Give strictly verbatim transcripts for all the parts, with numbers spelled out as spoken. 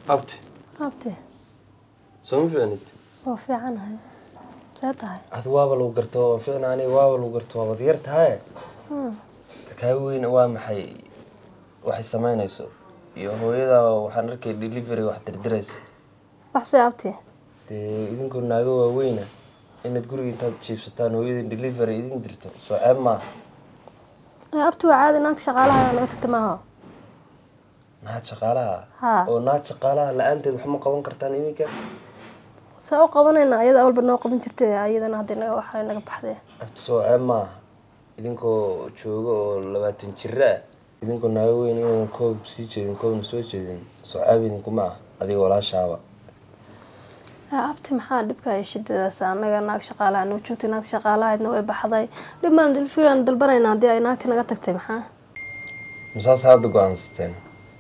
أبتي أبتي سوون في عنيد وفي عنها ساتها هذا وابل وقرتوا في عناني وابل وقرتوا وضيرت هاي تكاوين وام حي waxay sameynayso iyo hooyada waxaan arkay delivery wax dirdireys wax saabtay ee idinku naago waaweyn inaad guriga intaad jiibsataan hooyada delivery idin dirto soo ceeb ma abtu caadi naagta shaqaalaha laga tagta maaha naad shaqaalaha oo naad shaqaalaha la'aanteed wax ma qaban kartaan idinka soo qabanayna ayada awalba noo qaban jirtay ayadana hadii naga waxa naga baxday abtu soo ceeb ma idinku joogo oo labaatan jir ah idinku naago weyn inaan koob sii jeedin koob soo jeedin soo caab idinku ma adiga walaashaaba abti maxaa dhibka ay shidadaas anaga naag shaqaalaha noo joogtay naag shaqaalahaydna way baxday dhiman dilfiran dalbanayna hadii ay naagti naga tagtay maxaa misaas hadda go'aansteen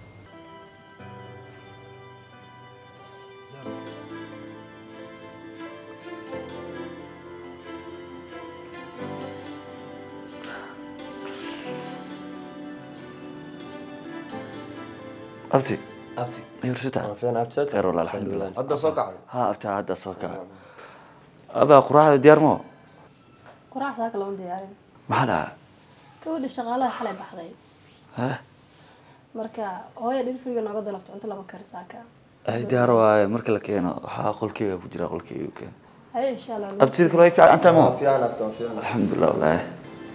أبتي أبتي يرسلتها أنا فين أبتي خير والله الحمد لله هذا صقع ها أبتي هذا صقع أبا قراءة ديار مو قراءة ساكل عندي ديارين محلا كودي شغالة حلا بحضي ها مركا هوي دين فريق ناقد دلبت أنت لما كرساكا أي ديار واي مركا لكينا حاقول كي بجرا قول كي وكين أي إن شاء الله أبتي ذكر في أنت مو في أنا أبتي في أنا الحمد لله والله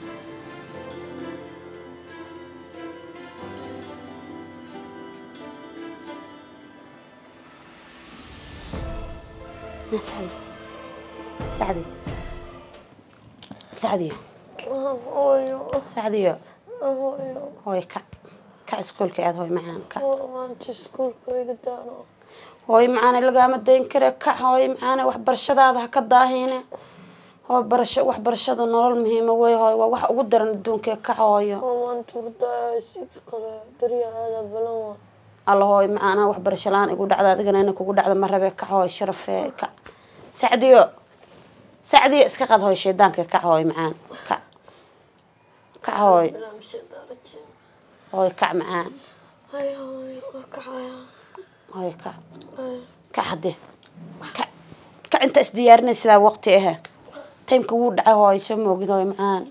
سعدي سعدي سعدي سعدي هوي كع كع سكولك يا هوي معانا كع أنت سكولك يقدرنا هوي معانا اللي قامت دين كره كع هوي معانا وح برشة هذا كده هنا هو برشة وح برشة النور المهمة وهي هوي وح أقدر ندون كع هوي أنت ردا سيبقى بريء هذا بلوه الله هوي معانا وح برشة لان يقول عذا دقنا إنك يقول عذا مرة بك هوي شرف كع سعديو سعديو اسكا قد هوي شيدانك كع هوي معان كع كع هوي هوي كع معان هاي هوي كع هوي كع كع حدي كع كع انت اسديارنا سدا وقتي اها تيمك وو دعا هوي سمو قد هوي معان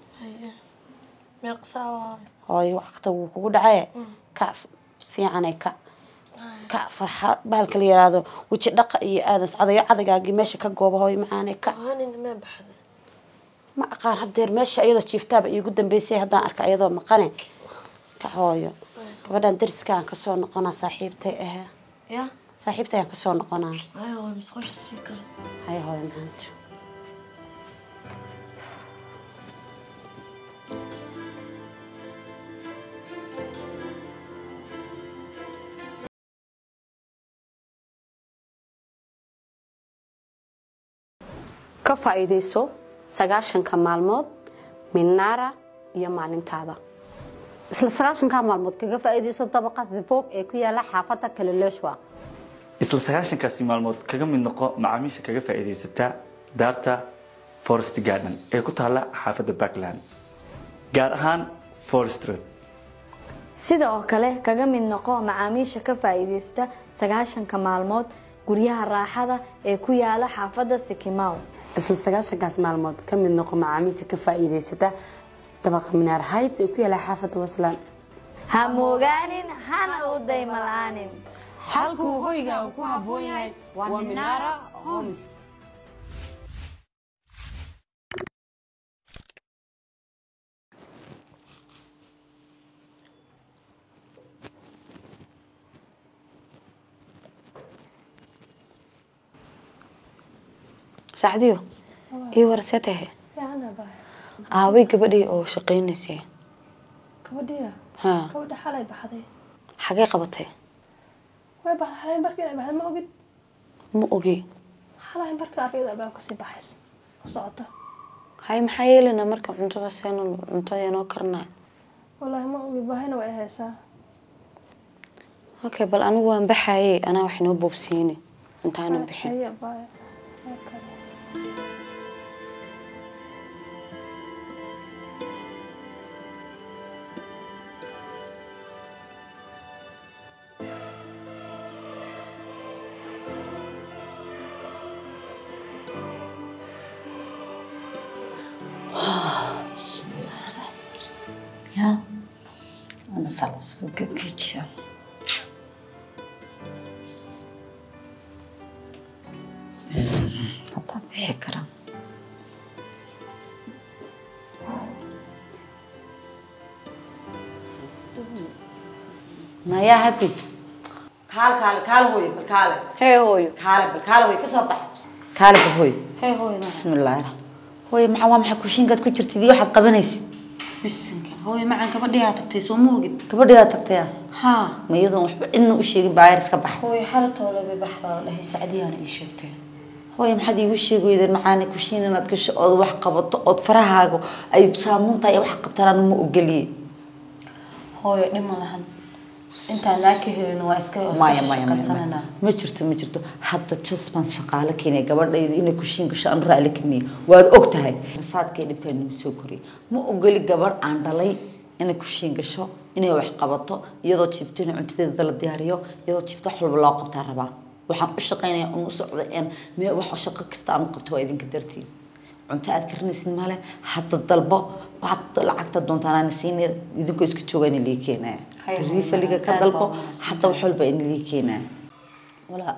ميقصا هوي وقته وو كو دعا كع في عني كع كع فرحة بهالك اللي يرادو وجه دق iyo aadas cadayo cadagaagi meesha ka goobo hooy macaanay ka aanin ma baxday ma aqaan hadeer meesha iyada jiiftaaba iigu dambeysay hadaan arka iyadoo maqane ka hooyo gabadhan dariska aan ka soo noqonaa saaxiibtay ah ya saaxiibtay aan ka soo noqonaa ay hooy misqosh si kale ay hooy maanta ka faa'iideyso sagaashanka maalmood minara iyo maalintaada isla sagaashanka maalmood kaga faa'iideyso dabaqada fog ee ku yaala xaafada kale leeshwa isla sagaashankaasi maalmood kaga mid noqo macaamiisha kaga faa'iideysata daarta Forest Garden ee ku taala xaafada Backland gaar ahaan Forest Road sidoo kale kaga mid noqo macaamiisha ka faa'iideysta sagaashanka maalmood guryaha raaxada ee ku yaala xaafada Sycamore isla sagaashankaas maalmood ka mid noqo macaamiisha ka faa'iideysata dabaqa Minar Heights ee ku yaala xaafada Westland ha moogaanin hana u daymalaanin halku hoyga ku haboon yahay waa Minara Homes سعديو اي ورثته يعني باي aaway gabadhii oo shaqeynaysa gabadhiya ha gabadha xalay baxday xagee qabatay way baxday markii ay baxday ma ogid ma ogi xalay markii arkayda baa ka sii baxays socota hay maxay yeelana marka cuntada seenan cuntada inoo karnaa wallahi ma ogi baahina way haysaa okay bal anigu waan baxayay ana wax inoo boobsiini intaana bixin ay baay okay بسم الله الرحمن الرحيم يا أنا صلص وكيكيتشا طبيعي كرم ما يا هبي كال كال كال هوي بالكال هي هوي كال بالكال هوي كسبح كال بالهوي هي هوي بسم الله الرحمن هوي مع waa maxay kushiinkaad ku jirtid iyo waxaad qabanaysid bisinka hooyo macaan gabadhiyaa tagtay soo moogid gabadhiyaa tagtay haa ma iyadoo waxba inna u sheegin baayir iska baxday hooyo xalatooda bay baxdaa dhahay sacdiyaana ii sheegtay hooyo maxaad iigu sheegoydeen macaani kushiin inaad gasho ood wax qabato ood farahaaga ay saamuunta iyo wax qabtaan ma ogoliye hooyo dhima lahan intaan naa ka helin waa iska maya maya shaqaysanana ma jirto ma jirto hadda jasban shaqaale keenay gabadhaydu inay kushiin gasho aan raali kamiya waad og tahay rafaadkay dhibkaan nima soo koriyay ma ogoli gabadh aan dhalay inay kushiin gasho inay wax qabato iyadoo jiifto in cuntadeeda la diyaariyo iyadoo jiifto wax walba loo qabtaa rabaa waxaan u shaqaynayaa un u socda een meel wax shaqo kasta aan u qabto waa idinka dartiin cunto aad karinaysid male hadda dalbo waxaad lacagta doontaan aan siinay idinkoo iska joogaan lii keenaya riifaliga ka dalbo hadda wax walba in lii keenaya wala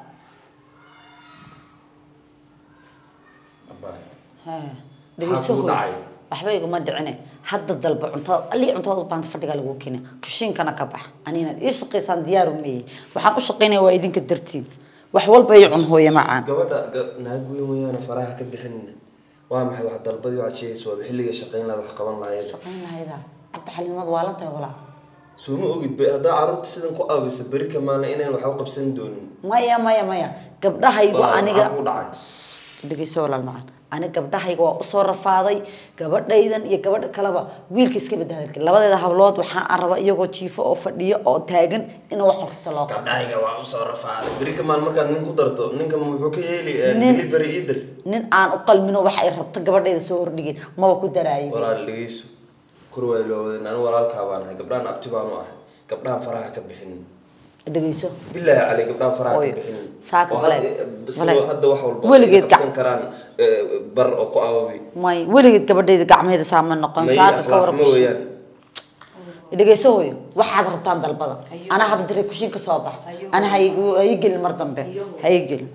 ha dhageyso waxba iguma dhicine hadda dalbo cuntada ali cuntada u baahan fadhiga lagu keenay kushiinkana ka bax anina ii shaqaysan diyaar u meeyay waxaan u shaqaynayaa waa idinka dartiin wax walba ay cun hooyo macaan gabadha naag weyn weeyana faraha ka bixin waa maxay wax dalbadii waxa jeeyso waa xilliga shaqayn lahayd wax qaban lahayd shaqayn lahayd abta xalimad waa la tahay wala soo ma ogid bay hadaa carruurta sidan ku aawisa bari ka maalin inaan wax u qabsan doonin maya maya maya gabdhahaygu aniga dhageyso walaal macaan aniga gabdhahayga waa u soo rafaaday gabadhaydan iyo gabadha kaleba wiilka iska badalka labadeeda hablood waxaan aan rabaa iyagoo jiifo oo fadhiyo oo taagan in wax kasta loo qabto gabdhahayga waa u soo rafaaday bari ka maalin markaan nin ku darto ninka muxuu ka yeeli delivery idir nin aan u qalmino wax ay rabto gabadhayda soo hordhigin maba ku daraayo walaal dhageyso kurway loo wadan aan walaalka baan ahay gabdhahan abti baan u ahay gabdhahan faraha ka bixin dhageyso billahi عليك gabdhahan faraha ka bixin saaka kale hadda wax walba weligeed qabsan karaan bar oo ku aawi may weligeed gabadhayda gacmeeda saama noqon saaka ka warqo dhageyso hooyo waxaad rabtaan dalbada ana hadda diray kushiinka soo bax ana haygu ay gelin mar dambe hay gelin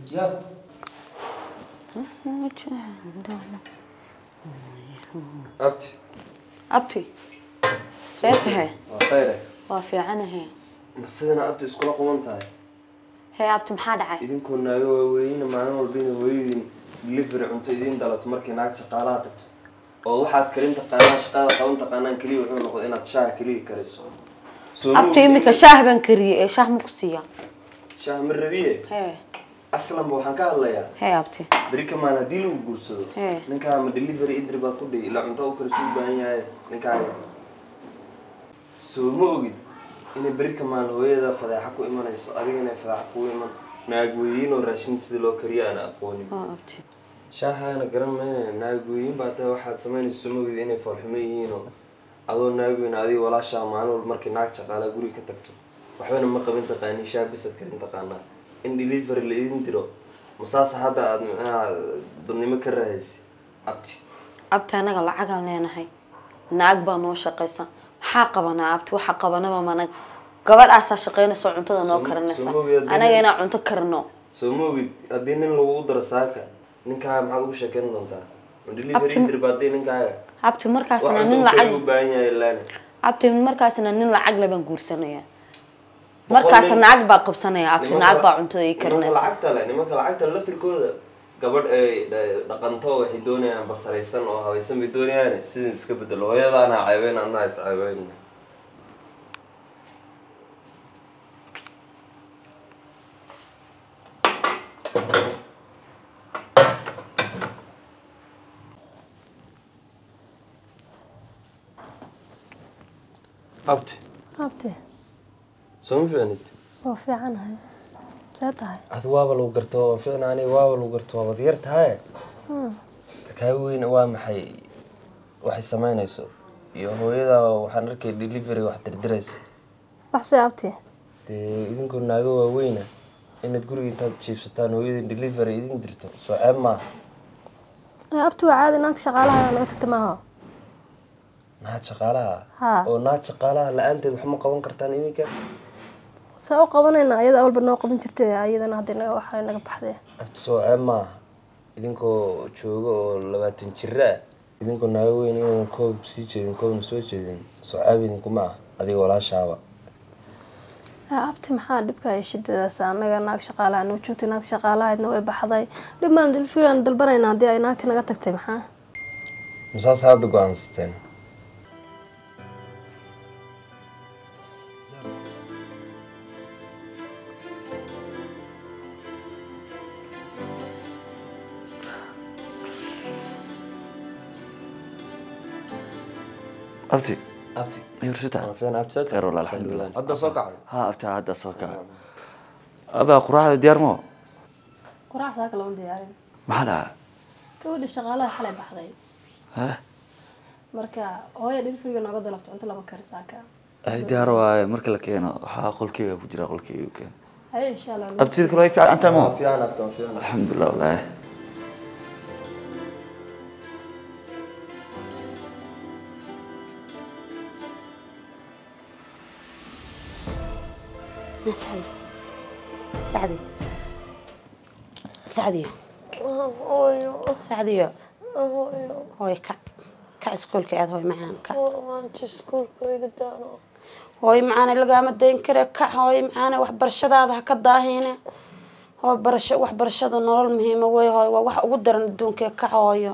abti abti seetahay waa khayr waa fiicanahay masidana abti iskula quman tahay hee abti maxaa dhacay idinkoo naaga waaweyn maalin walba inay hooyadiin delivery cunto idiin dalato markii naag shaqaalaha tagto oo waxaad karin taqaanaa shaqada qaban taqaanaan kaliya wuxuu noqday inaad shaah kaliya kariso abti imika shaah baan kariyay ee shaah ma ku siiya shaah ma rabiye hee aslan waxaan ka hadlayaa hee abti bari ka maan hadii lagu guursado ninkaa ma delivery idri baad ku dhihi ilaa cunto u kariso u baahan yahay ninkaaga soo ma ogid inay bari ka maan hooyada fadeexa ku imanayso adiga inay fadeexa ku iman naagweeyin oo raashin sida loo kariyo aan aqoonin abti shaahana garan mayna naagweeyin baa taa waxaad samaynayso soo ma ogid inay foolxumo yihiin oo adoo naagweyn adiga walaashaa maalin walba markii naag shaqaalaa guriga ka tagto waxbana ma qabin taqaanii shaah bisad karin taqaanaa in delivery la idin diro masaas hadda aad dadnimo ka raadaysa abti abti anaga lacagaan leenahay naag baa noo shaqaysa maxaa qabanaa abti waxa qabanaba manag gabadhaasaa shaqaynaysa cuntada noo karinaysa anaga inaan cunto karino soo ma ogid haddii nin lagu daro saaka ninkaaga maxaad ugu sheekeyn doontaa delivery dir baa dee ninkaaga abti markaasna nin lacag u baahan yahay laana abti markaasna nin lacag laban guursanaya markaas naag baa qabsanaya abti naag baa cuntada ay karinaysa lacagta le nimanka lacagta laftirkooda gabadh ay dhaqanto waxay doonayaan basaraysan oo habaysan bay doonayaan sidin iska bedelo hooyadaana ceebeen adna is ceebeen abti abti soo ma fiicnid waa fiicanahay see tahay ad waaba lagu garto waa fiicnaani waaba lagu garto waabad yar tahay takaa weyn waa maxay waxay samaynayso iyo hooyada waxaan arkay delivery wax dirdiraysa wax see abti dee idinkoo naago waaweyna inaad guriga intaad jiibsataan hooyadin delivery idin dirto soo ceeb maaha abti waa caadi naagta shaqaalaha naga tagta maaha naad shaqaalaha haa oo naad shaqaalaha la-aanteed wax ma qaban kartaan idinka saa u qabanayna ayada awalba noo qaban jirtay ayadana hadda naga waxa naga baxday abti soo ceeb maaha idinkoo jooga oo labaatan jira ah idinkoo naaga weyn inaan koob sii jeedin koobna soo jeedin soo ceeb idinkuma ah adiga walaashaaba abti maxaa dhibka shidadaas anaga naag shaqaalaha noo joogtay naag shaqaalahaydna way baxday dhib maan dilfiran dalbanayna hadii ay naagti naga tagtay maxaa masaas hadda go-aansateen abti abti يرشدها fiican abti خير والله الحمد لله hadda soo kacday ها أبتها هذا صوكا أبا قراءة ديار مو quraac saaka lama diyaarin محلها gabadha shaqaalaha xalay baxday ها marka hooyo dilfiriga nooga dalabto inta lama kari saaka أي ديار واي مركل كينو ها قول كي بجرا قول كي وكين hay insha Allah أبتي ذكر واي في أنت مو fiican abti fiican الحمد لله والله سعدي سعدي سعدي سعدي هوي كع كع سكولك يا هوي معانا كع هوي معانا اللي قامت دين كره كع هوي معانا wax barashadaada ha ka daahine هو برش wax barashada nolol muhiim ah way hooy wax ugu daran adduunka ka hooyo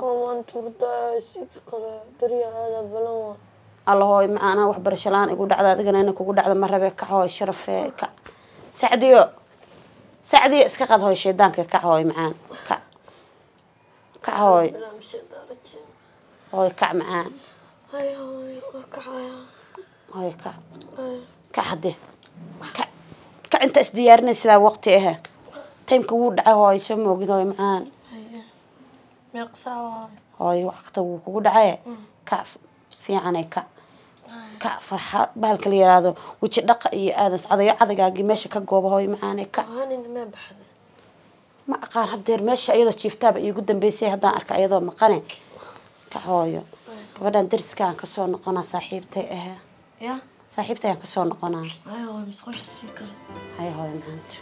الله هوي معانا wax barasho laan igu dhacda adigana inaan kugu dhacdo ma rabe ka hooy sharafee ka سعديو سعديو اسكا قد هوي شيدانك كعوي معان كع كعوي هوي كع معان هاي هوي كعايا هوي كع كعده كع كع انت اسديارنا سدا وقتي اها تيمك وو دحا هوي سمو هوي معان ميقسا هوي وقت وو كوغو دحاي كع في عني كع كع فرحة بالك اللي يرادو وجه دق iyo aadan sacadayo cadagaagi meesha ka goobo hooy macaanay ka hanin ma baxday ma aqaan hadeer meesha iyadoo jiiftaaba iigu dambeysay hadaan arka iyadoo maqane ka hooyo gabadhan dariskaan ka soo noqona saaxiibtay ah ya saaxiibtay aan ka soo noqona ay hooy misqosh si kale hay hooy maanta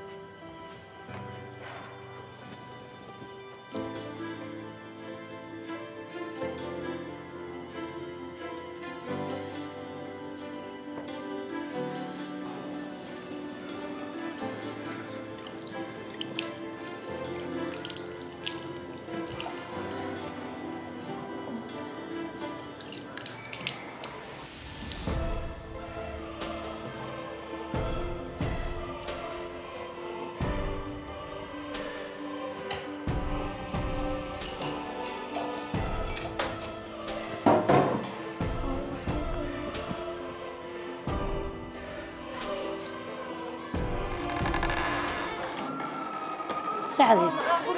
سعدي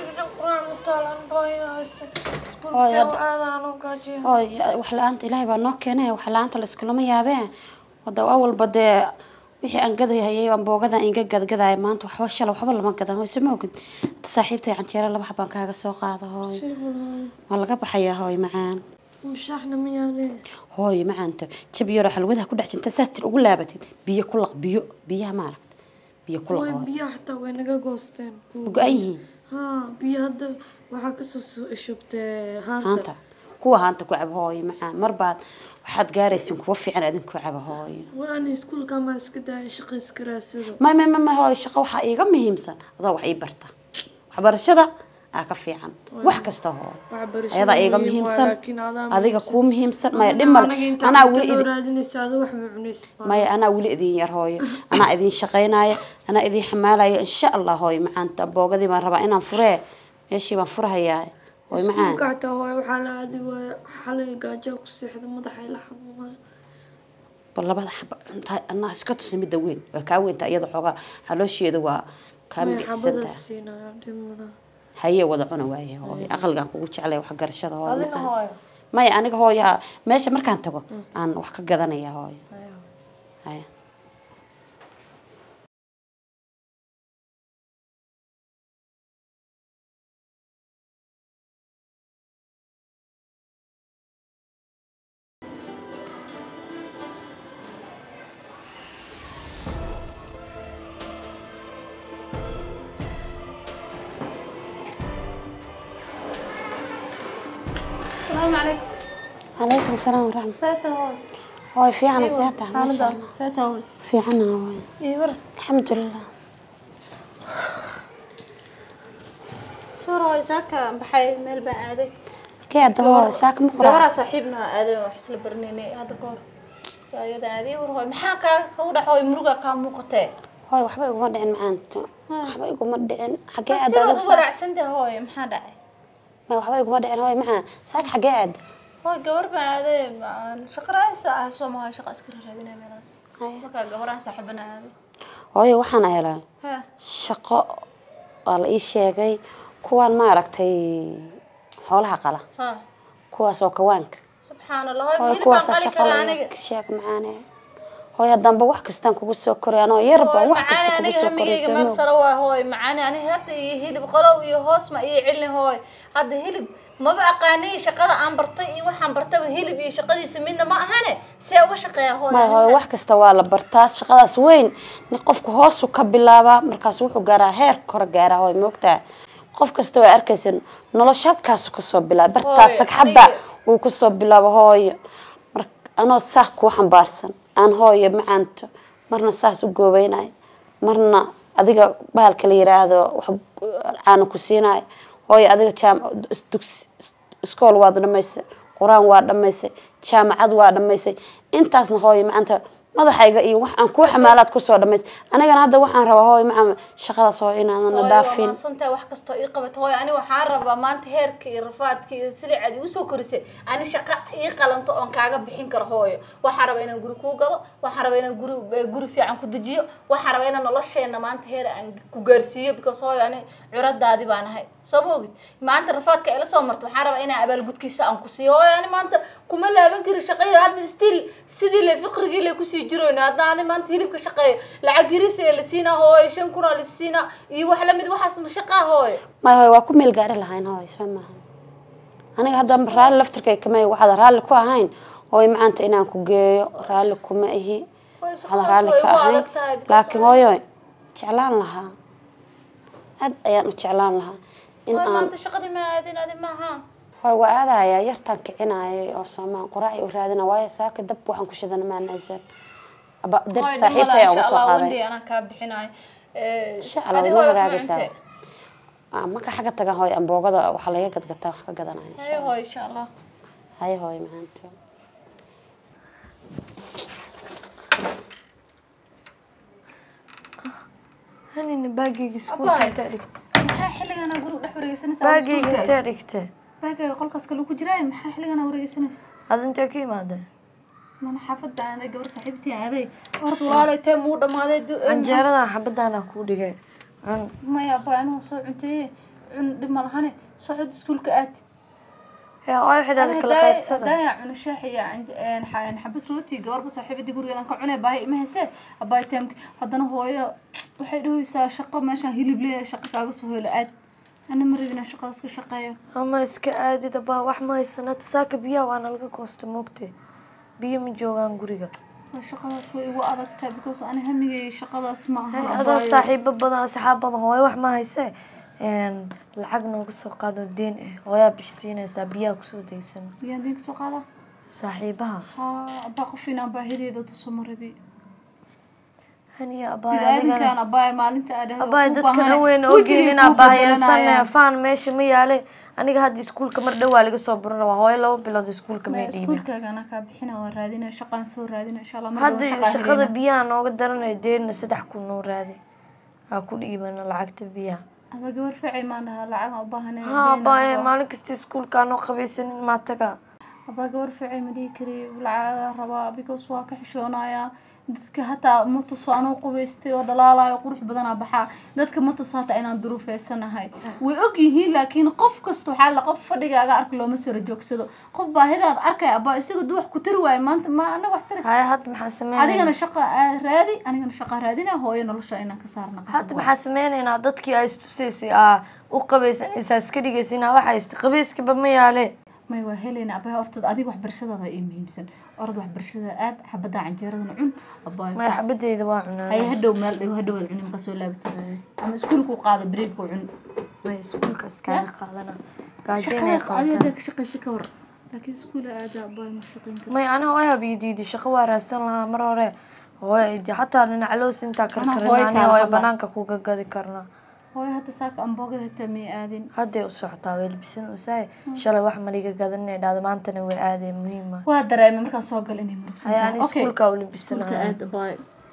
هاي وحلا أنت إلهي بنوكينه وحلا أنت الإسكولوم يابين وده أول بدي وحي أنقذي هي وأنبوجذا إنجد جذا ما أنت وحوش لو حبل ما كذا هو سموجد صاحبتي عن تيار الله بحبان كهذا السوق هذا هاي والله قبل حيا هاي معان مش احنا ميالي هاي معان أنت تبي يروح الوجه كل حاجة أنت ساتر وقول لابتين بيا كل بيو بيا مالك بيا كل وين هاي بيا حتى وين جا جوستين بقى ها بيا هذا وحكسو شبت هانتا هانتا كوا هانتا كعب هاي معان مربعد waxaad gaaraysin kuwa fiican adinku caba hooyo waan iskuulka ma iska daa shaqo iska raasado ma ma ma hooyo shaqo waxa iiga muhiimsan adaa wax ii barta waxbarashada aa ka fiican wax kasta hooyo ayada iiga muhiimsan adiga ku muhiimsan ma dhimal ana wali raadinaysaa wax ma cunaysa ma ana wali idin yar hooyo ana idin shaqeynaayo ana idin xamaalayo insha Allah hooyo maanta boogadii baan rabaa inaan furee meeshii baan furahayaa way macaan كعتا هاي وحلا هذه وحلا جاجا كسيحة مدح إلى حمام والله بعد حب أنت أنا سكت سمي دوين وكاوين تأيض حقا حلوش يدوا كم بيحسنت هي وضعنا وياه هو أقل جان قوتش عليه وحق رشاد هو ما يعني هو يا ماشي مركان تقول أنا وحق جذنا يا هاي هاي السلام عليكم. عليكم السلام ورحمة. ساتا هون. هاي في عنا ساتا ما شاء الله. ساتا هون. في عنا هاي. إيه ورا. الحمد لله. صورة هاي ساكا بحي ميل بان آدي. كيد هو ساك مقرع. قبرة صاحبنا آدي وحسن برنيني هذا كور. يا يدا آدي ورهاي محاكا كودا هاي مروقا كان موقتة. هاي وحبا يقوم مدعين معانتو. وحبا يقوم مدعين حقي بس عدا. بس وضع سنده هاي محادا. ما وحبا يقوم مدعين هاي معان ساك حقي عدا. هاي قبر بان آدي شقرا ساعة سو ما هاي شقة أسكر هذينا ملاس. مكا قبرة صاحبنا آدي. هاي وحنا هلا. ها. شقة على إيش شيء كوان ما ركتي حولها قلا. ها. كواس أو كوانك. سبحان الله. هاي كواس شقة شيك معانا. هاي هدام بوح كستان كوسو كوريانو يربا وح كستان كوسو كوريانو. مال سروا هاي معاني أنا هاد يهلب قلو يهوس ما يعلن هاي هاد هلب ما بقى قاني شقة عن برتي وحن برتي هلب يشقة يسمينا ما هنا سوى شقة هاي. ما هاي وح كستوال برتاس شقة سوين نقف كهوس وكبلابا مركز وحو جرا هير كور جرا هاي موقتها قف كستوى أركسن نلا شاب كاسو كسب بلا برتاسك حدا وكسب بلا هاي أنا ساق وحن بارسن أنا هاي معنته مرنا ساس وجوبيناي مرنا أديك بهالكليرة هذا وحب عانو كسيناي هاي أديك شام دكس سكول واحد لميس قرآن واحد لميس شام عد واحد لميس أنت أصلا هاي معنته ماذا حاجة إيه وح أنكو حمالات كسر لميس أنا كان هذا وحن روا هاي مع شغلة صوينا أنا دافين. هاي صنت وح كستويقة هاي أنا وحن روا ما أنت هيرك رفات كي سريع عادي وسو كرسي أنا شقة يقال أنت أن كعجة بحين كرهاي وحن روا إن جرو كوجا وحن روا إن جرو جرو في عن كدجيو وحن روا إن الله شيء إن ما أنت هير عن كوجرسية بكس هاي يعني عرض دادي بأنا هاي صبوجت ما أنت رفات كإلا صمرت وحن روا إن أبل جود كيس عن كسي هاي يعني ما أنت كملها بنكر الشقية هذا ستيل سيدي اللي فقر جيل كسي جرون هذا أنا ما أنت هلي كشقية العجيرس اللي سينا هاي شن كنا للسينا يوحلا مد وحس مشقة هاي ما هو واكم الجار لهين هاي سمعها أنا هذا رال لفتر كي كمان واحد رال كوا هين هاي معنته إن أنكو جي رال كوا هي هذا رال كوا لكن هاي شعلان لها هاد يعني شعلان لها إن ما أنت شقدي ما هذين هذين معها هو هذا يا يرتان كعناي أو سما قراءي ورادنا واي ساك دب وحن كشدنا ما نزل أبى درس صحيتي أو صح هذا أنا كاب حناي شعلا ما راجع سوا ما كحاجة تجا هاي أم بوجدا وحلايا قد قد تاخذ قدنا إن شاء الله هاي إن شاء الله هاي هاي معناته هني نباقي سكول كتارك maxaa xilligan aan guriga dhex wareegsanaysaa باقي كتاركته baagayga qolkaas kale ku jiraa maxaa xilligan aan wareegsanaysaa هذا أنت كي ماذا mana xaafadda aaday gabar saaxiibtii aaday horta walaalay tee muu dhamaaday anjeerada xabadda ana ku dhigay maya baa anuu soo cunteeye cun dhib ma lahane soo cod iskuulka aad يا واي حدا kala qaybsada daya cun shaaxiya aan xabad rooti gabarba saaxiibadii gurigeedan ka cunay baahay ma heese abay teem hadana hooyo waxay dhahaysaa shaqo meeshan hilib leeyahay shaqo kaaga soo helo aad ana maribina shaqadaas ka shaqeeyo ama iska aadida baa wax ma haysana tasaaka biya waana laga goosto moogtay biyo ma joogaan guriga shaqadaas way igu adagtahay because ani hamigay shaqadaas ma aha adoo saaxiibo badan asxaab badan hooyo wax ma haysee een lacag nooga soo qaado deen ah hooyo bishsiinaysa biya ku soo deysan biya deen soo qaada saaxiibaha ha aba qofina baahideeda tusoo marabi هني أباي أنا كان أباي ما أنت أده أباي دتك وين أوجينا أباي سنة فان ماشي ميالي أنا قاعد سكول كمر دوالي كصبرنا وهاي لو بلاد سكول كمر سكول كأنا كابحنا ورادينا شقان سور رادينا إن شاء الله هذا شقة بيان وقدرنا يديرنا سدح كل نور رادي أكل إيبنا العقد بيان أبا جور فعي ما لها العقد أباهنا ها أباي مالك استي سكول كانوا خبيسين ما تجا أبا جور فعي مديكري والعقد ربا بيكوس واقع شونايا dadka hataa ma tuso anoo qubaystay oo dhalaalayo qurux badan ah baxa dadka ma tuso hataa inaan duruufeysanahay way og yihiin laakiin qof kasta waxa la qof fadhigaaga ark looma soo joogsado qof baahidaad arkay aba isaga duux ku tiri waay maanta ma ana wax tiri hay had maxaa sameeyay adigana shaqo raadi anigana shaqo raadina hooyo nolosha inaan ka saarna qasab had maxaa sameeynaa dadkii ay istuseysay ah u qabaysan isaas ka dhigaysina waxa ist qabayska ba ma yaale may waa helena aba hortad adiga wax barashadada ay muhiimsan orad wax barashada aad xabada canjeerada cun aba ma xabadeeda waa cunaa ay hadhow meel dhigo hadhow cun ma soo laabtay ama iskuulku qaada break ku cun ma iskuulka iska qaadana gaajeenay qaadana adiga ka shaqeysi ka war laakiin iskuul aada baa ma shaqayn kartaa may ana hooyo biyadiidi shaqo waa raadsan lahaa mar hore hooyo xataa dhinac loos intaa karkarinaan hooyo banaanka kuga gadi karnaa hooyo hadda saaka amboogada hataa may aadin hadday u socotaa way labisan usahay shalay wax maliga gadanay dhacdo maantana way aadeen muhiim ah waa dareemay markaan soo galay inay murugsan tahay okay iskuulka u labisanahay aad baa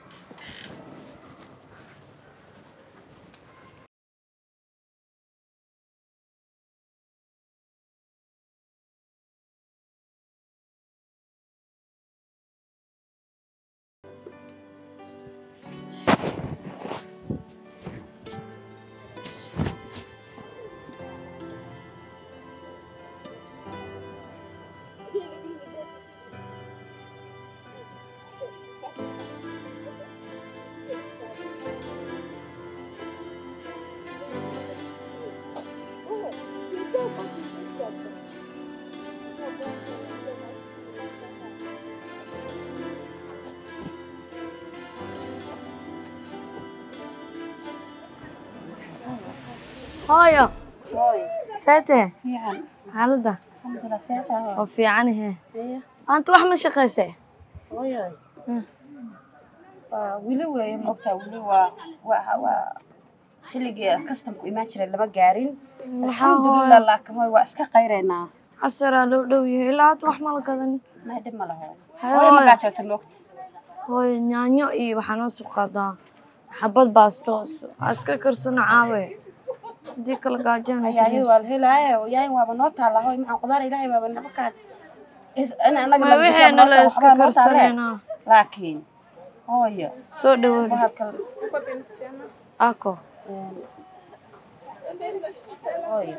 هايا هاي ساتة فيعن حالده الحمد لله ساتة وفي عنها هي أنت واحد من شقيسة هاي wili weeye ma ogtaa wili waa waa waa xilligii kastamku imaan jiray lama gaarin alxamdulilah laakiin way waa iska qayreynaa casara loo dhow yahay ilaa had wax ma la gadan ma dhib ma laho hooy ma gaajata moogta hooy yaanyo iyo waxaa noo soo qaadaa xabad baasto iska karsana caawe hadii kala gaajaan yaanyada waa la helaaye yaany waaba noo taala hooy maxaan qudaar ilaahay baaba nabakaan ana anaga ma waxayna la iska karsanayna laakiin hooyo soo dhawow bahalkan ako hooyo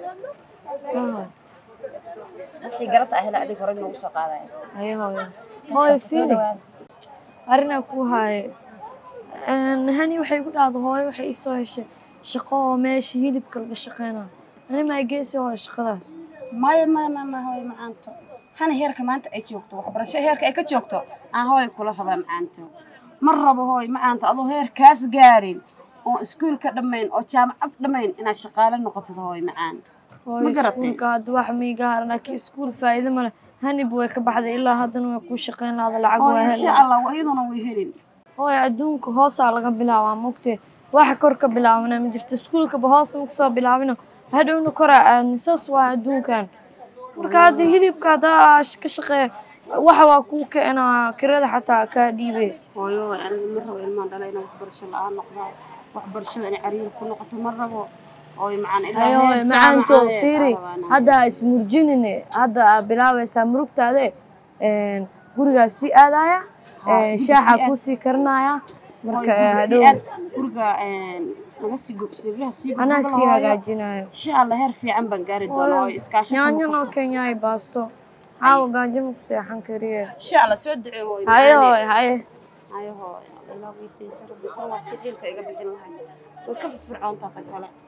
wixii galabta ahla adig hore noogu soo qaadaya haye hooyo hooyo fiiri arrinaa ku haaye hani waxay ku dhahda hooyo waxay isoo heshay shaqo oo meesha hilibka laga shaqeynaa ani maa geesi hooyo shaqadaas maya maya mama hooyo macaanto hana heerka maanta ay joogto waxbarasho heerka ay ka joogto aan hooyo kula rabaa macaanto mar rabo hooy macaanto adoo heerkaas gaarin oo iskuulka dhammayn oo jaamacad dhammayn inaad shaqaale noqotid hooy macaan ma garatay iskuulka hadda wax miiga haran laakiin iskuul faa'iido ma leh hanib way ka baxday ilaa haddana way ku shaqayn lahaada lacag waa helay insha allah iyaduna way helin hooy adduunka hoosaa laga bilaabaa mogtee waxa kor ka bilaabana ma jirto iskuulkaba hoos ma kasoo bilaabino hadhowna koraa aadni saas waa adduunkan marka hadda hilibka haddaa ka shaqeeya waxa waa kuu keenaa kirada xataa kaa dhiibe hooyo aniga ma rabo ilmaan dhala inaan waxbarasho la-aan noqdo waxbarashada inay cariir ku noqoto ma rabo hooy macaan ilaa macaanto fiiri hadda ismurjinine hadda bilaabaysaa murugtaade gurigaas sii aadaya shaaxa kuusii karinaya marka hadhow guriga laga sii gobsirlaha sii anaa sii hagaajinayo insha allah heer fiican baan gaari doonaa oo iskaasho yaanyo noo keenyahay baasto caawa gaajimo ku seexan kariye insha allah soo duceeyo hooy haye hooy haye haye hooy ilaa wiitaysa rabbi waa ficilka iga bixin lahay way ka fircoontaa tan kale